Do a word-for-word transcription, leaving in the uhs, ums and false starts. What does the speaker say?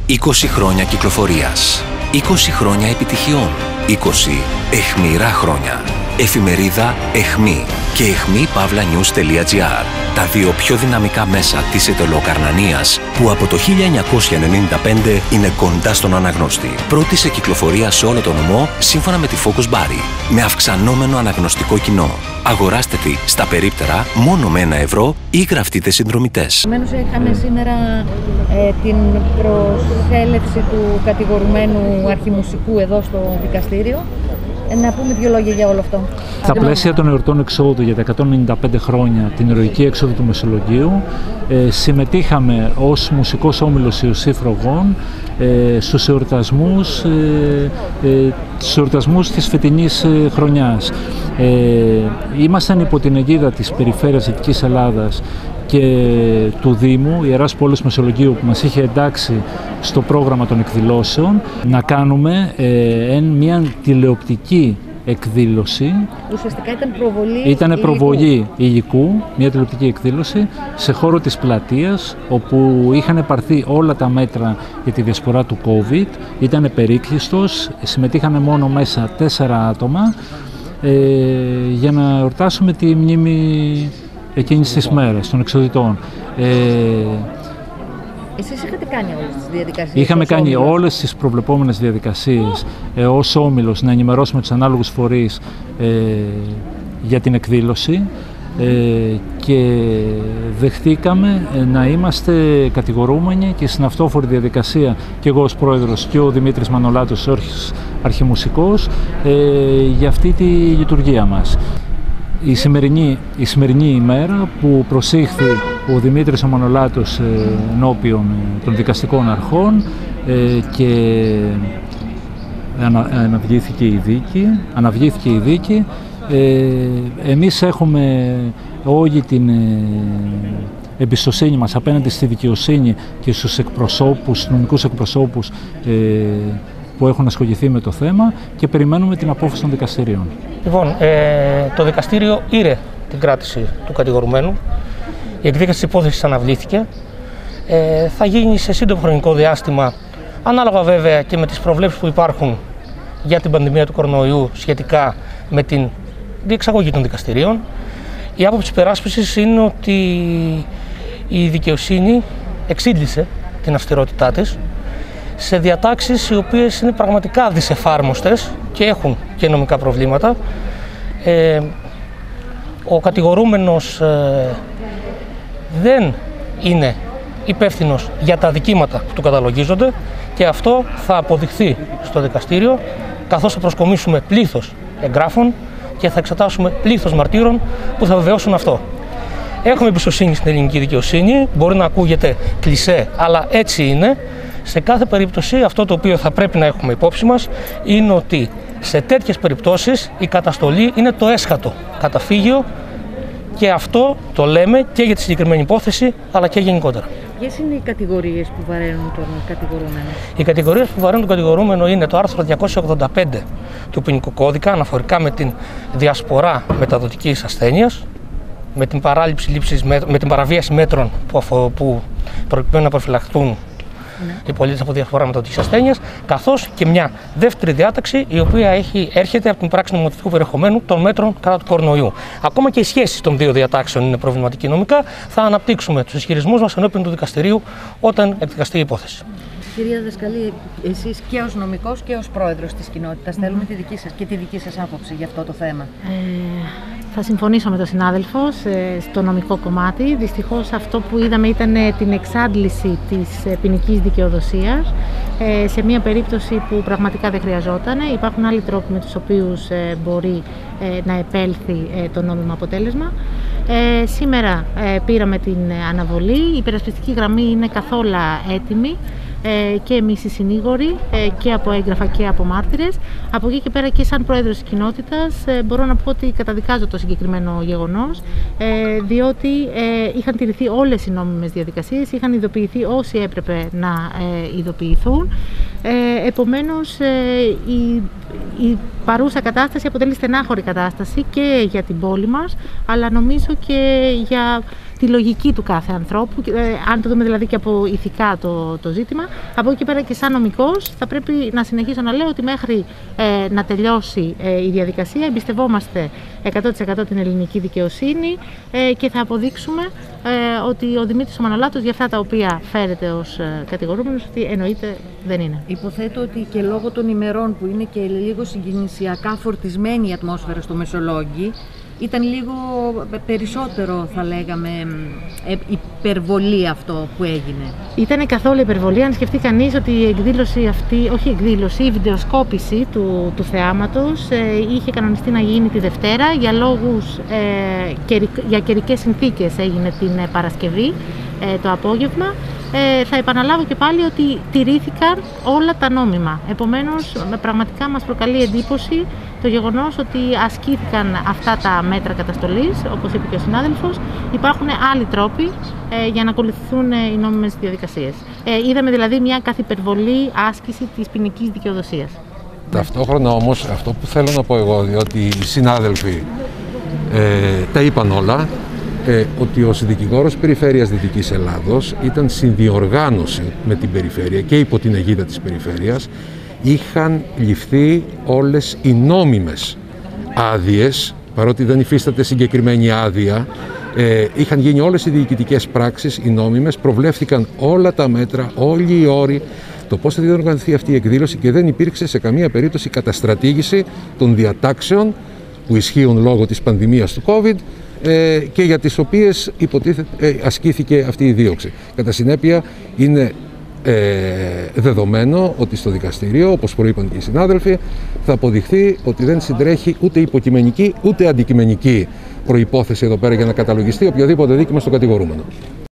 είκοσι χρόνια κυκλοφορίας, είκοσι χρόνια επιτυχιών, είκοσι αιχμηρά χρόνια. Εφημερίδα Αιχμή και αιχμή παύλα νιους τελεία τζι άρ, τα δύο πιο δυναμικά μέσα της Αιτωλοκαρνανίας που από το χίλια εννιακόσια ενενήντα πέντε είναι κοντά στον αναγνώστη. Πρώτη σε κυκλοφορία σε όλο τον νομό σύμφωνα με τη Focus Bari, με αυξανόμενο αναγνωστικό κοινό. Αγοράστε τη στα περίπτερα μόνο με ένα ευρώ ή γραφτείτε συνδρομητές. Επομένως, είχαμε σήμερα ε, την προσέλευση του κατηγορουμένου αρχιμουσικού εδώ στο δικαστήριο. Να πούμε δύο λόγια για όλο αυτό. Στα πλαίσια των εορτών εξόδου για τα εκατόν ενενήντα πέντε χρόνια, την ηρωική έξοδο του Μεσολογγίου, ε, συμμετείχαμε ως μουσικός όμιλος Ιωσήφ Ρογών ε, στους εορτασμούς, ε, ε, στους εορτασμούς της φετινής ε, χρονιάς. Ε, ήμασταν υπό την αιγίδα της Περιφέρειας Δυτικής Ελλάδας και του Δήμου, Ιεράς Πόλης Μεσολογγίου, που μας είχε εντάξει στο πρόγραμμα των εκδηλώσεων, να κάνουμε ε, μια τηλεοπτική εκδήλωση. Ουσιαστικά ήταν προβολή Ήταν προβολή υλικού, μια τηλεοπτική εκδήλωση σε χώρο της πλατείας, όπου είχαν πάρθει όλα τα μέτρα για τη διασπορά του COVID. Ήταν περίκλειστος, συμμετείχαν μόνο μέσα τέσσερα άτομα ε, για να εορτάσουμε τη μνήμη εκείνης της μέρας των εξοδητών. Ε, Εσείς είχατε κάνει όλες τις διαδικασίες? Είχαμε κάνει όμιλος. όλες τις προβλεπόμενες διαδικασίες ε, ως όμιλος, να ενημερώσουμε τους ανάλογους φορείς ε, για την εκδήλωση ε, και δεχτήκαμε ε, να είμαστε κατηγορούμενοι και στην αυτόφορη διαδικασία, και εγώ ως πρόεδρος και ο Δημήτρης Μανολάτος ως αρχιμουσικός, ε, για αυτή τη λειτουργία μας. Η σημερινή, η σημερινή ημέρα που προσήχθη ο Δημήτρης ο Μανολάτος ε, ενώπιον ε, των δικαστικών αρχών ε, και ανα, αναβλήθηκε η δίκη, αναβλήθηκε η δίκη. Ε, εμείς έχουμε όλη την ε, εμπιστοσύνη μας απέναντι στη δικαιοσύνη και στους εκπροσώπους, στους νομικούς εκπροσώπους ε, που έχουν ασχοληθεί με το θέμα και περιμένουμε την απόφαση των δικαστηρίων. Λοιπόν, ε, το δικαστήριο ήρε την κράτηση του κατηγορουμένου. Η εκδίκαση της υπόθεσης αναβλήθηκε. Ε, θα γίνει σε σύντομο χρονικό διάστημα, ανάλογα βέβαια και με τις προβλέψεις που υπάρχουν για την πανδημία του κορονοϊού σχετικά με την διεξαγωγή των δικαστηρίων. Η άποψη της υπεράσπισης είναι ότι η δικαιοσύνη εξήλυσε την αυστηρότητά της σε διατάξεις οι οποίες είναι πραγματικά δυσεφάρμοστες και έχουν και νομικά προβλήματα. Ε, ο κατηγορούμενος ε, δεν είναι υπεύθυνος για τα αδικήματα που του καταλογίζονται και αυτό θα αποδειχθεί στο δικαστήριο, καθώς θα προσκομίσουμε πλήθος εγγράφων και θα εξετάσουμε πλήθος μαρτύρων που θα βεβαιώσουν αυτό. Έχουμε εμπιστοσύνη στην ελληνική δικαιοσύνη, μπορεί να ακούγεται κλισέ, αλλά έτσι είναι. Σε κάθε περίπτωση αυτό το οποίο θα πρέπει να έχουμε υπόψη μας είναι ότι σε τέτοιες περιπτώσεις η καταστολή είναι το έσχατο καταφύγιο και αυτό το λέμε και για τη συγκεκριμένη υπόθεση αλλά και γενικότερα. Ποιες είναι οι κατηγορίες που βαραίνουν τον κατηγορούμενο? Οι κατηγορίες που βαραίνουν τον κατηγορούμενο είναι το άρθρο διακόσια ογδόντα πέντε του ποινικού κώδικα αναφορικά με την διασπορά μεταδοτικής ασθένειας, με την παράληψη λήψης, με την παραβίαση μέτρων που, αφο, που προκειμένου να προφυλαχθούν ναι. οι πολίτες από διασπορά μεταδοτικής ασθένειας, καθώς και μια δεύτερη διάταξη η οποία έχει, έρχεται από την πράξη νομοθετικού περιεχομένου των μέτρων κατά του κορονοϊού. Ακόμα και οι σχέσεις των δύο διατάξεων είναι προβληματική νομικά. Θα αναπτύξουμε τους ισχυρισμούς μας ενώπιον του δικαστηρίου όταν εκδικαστεί η υπόθεση. Κυρία Δασκαλή, εσείς και ως νομικός και ως πρόεδρος της κοινότητας mm-hmm. θέλουμε τη δική σας και τη δική σας άποψη για αυτό το θέμα. Ε, θα συμφωνήσω με τον συνάδελφο στο νομικό κομμάτι. Δυστυχώς αυτό που είδαμε ήταν την εξάντληση της ποινικής δικαιοδοσίας ε, σε μια περίπτωση που πραγματικά δεν χρειαζόταν. Υπάρχουν άλλοι τρόποι με τους οποίους ε, μπορεί ε, να επέλθει ε, το νόμιμο αποτέλεσμα. Ε, σήμερα ε, πήραμε την αναβολή. Η υπερασπιστική γραμμή είναι καθόλου έτοιμη. Και εμείς οι συνήγοροι και από έγγραφα και από μάρτυρες. Από εκεί και πέρα και σαν πρόεδρος της κοινότητας μπορώ να πω ότι καταδικάζω το συγκεκριμένο γεγονός, διότι είχαν τηρηθεί όλες οι νόμιμες διαδικασίες, είχαν ειδοποιηθεί όσοι έπρεπε να ειδοποιηθούν. Επομένως η, η παρούσα κατάσταση αποτελεί στενάχωρη κατάσταση και για την πόλη μας, αλλά νομίζω και για τη λογική του κάθε ανθρώπου. Ε, αν το δούμε δηλαδή και από ηθικά το, το ζήτημα, από εκεί πέρα και σαν νομικός θα πρέπει να συνεχίσω να λέω ότι μέχρι ε, να τελειώσει ε, η διαδικασία εμπιστευόμαστε εκατό τοις εκατό την ελληνική δικαιοσύνη ε, και θα αποδείξουμε ε, ότι ο Δημήτρης ο Μανολάτος για αυτά τα οποία φέρεται ως ε, κατηγορούμενος ότι εννοείται δεν είναι. Υποθέτω ότι και λόγω των ημερών που είναι και λίγο συγκινησιακά φορτισμένη η ατμόσφαιρα στο Μεσολόγγι, ήταν λίγο περισσότερο, θα λέγαμε, υπερβολή αυτό που έγινε. Ήταν καθόλου υπερβολή, αν σκεφτεί κανείς ότι η εκδήλωση αυτή, όχι η εκδήλωση, η βιντεοσκόπηση του, του θεάματος ε, είχε κανονιστεί να γίνει τη Δευτέρα, για λόγους, ε, καιρικ, για καιρικές συνθήκες έγινε την Παρασκευή ε, το απόγευμα. Ε, θα επαναλάβω και πάλι ότι τηρήθηκαν όλα τα νόμιμα. Επομένως, πραγματικά μας προκαλεί εντύπωση το γεγονός ότι ασκήθηκαν αυτά τα μέτρα καταστολής, όπως είπε και ο συνάδελφος. Υπάρχουν άλλοι τρόποι ε, για να ακολουθηθούν ε, οι νόμιμες διαδικασίες. Ε, είδαμε δηλαδή μια καθυπερβολή άσκηση της ποινικής δικαιοδοσίας. Ταυτόχρονα όμως, αυτό που θέλω να πω εγώ, διότι οι συνάδελφοι ε, τα είπαν όλα, Ε, ότι ο δικηγόρος Περιφέρειας Δυτικής Ελλάδος ήταν συνδιοργάνωση με την Περιφέρεια και υπό την αιγίδα της Περιφέρειας. Είχαν ληφθεί όλες οι νόμιμες άδειες, παρότι δεν υφίσταται συγκεκριμένη άδεια, ε, είχαν γίνει όλες οι διοικητικές πράξεις, οι νόμιμες, προβλέφθηκαν όλα τα μέτρα, όλοι οι όροι, το πώς θα διοργανωθεί αυτή η εκδήλωση και δεν υπήρξε σε καμία περίπτωση καταστρατήγηση των διατάξεων που ισχύουν λόγω της πανδημίας του COVID και για τις οποίες υποτίθεται ασκήθηκε αυτή η δίωξη. Κατά συνέπεια, είναι ε, δεδομένο ότι στο δικαστήριο, όπως προείπαν και οι συνάδελφοι, θα αποδειχθεί ότι δεν συντρέχει ούτε υποκειμενική ούτε αντικειμενική προϋπόθεση εδώ πέρα για να καταλογιστεί οποιοδήποτε δίκημα στο κατηγορούμενο.